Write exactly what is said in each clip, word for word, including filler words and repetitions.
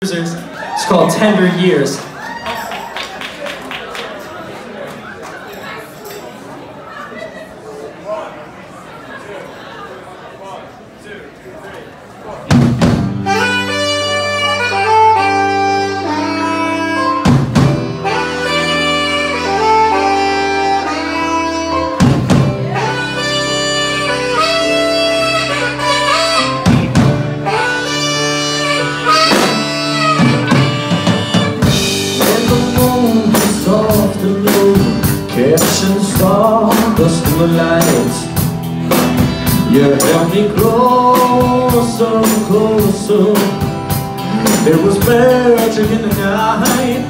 It's called Tender Years. Catching stardust in the light, you held me closer and closer. There was magic in the night,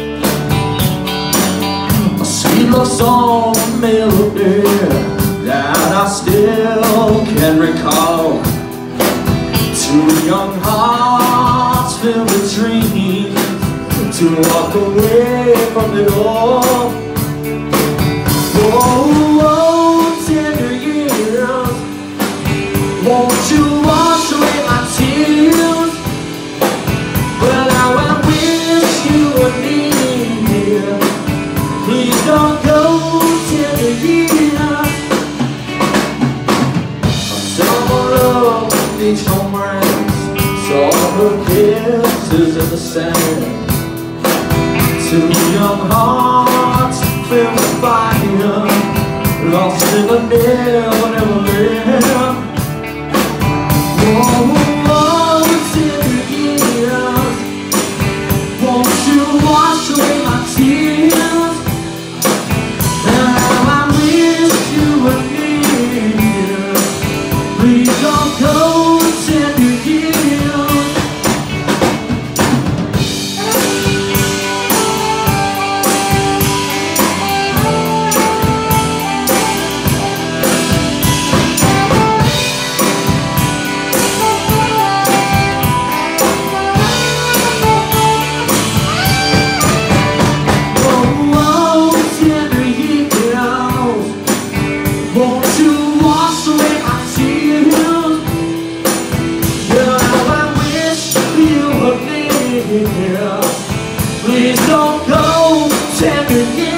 a sweet love song, a melody that I still can recall. Two young hearts filled with dreams to walk away from it all. Oh, oh, tender years, won't you wash away my tears? Well, now I wish you were near. Please don't go, tender years. Summer love needs home rains, saw her kisses in the sand. Two young hearts filled with fire, lost in the never, never land. Oh, oh, tender years, won't you wash away my tears? Now I wish you were near. Please don't go, tender years. Won't you wash away my tears? Girl, I wish you were near. Please don't go, tender years.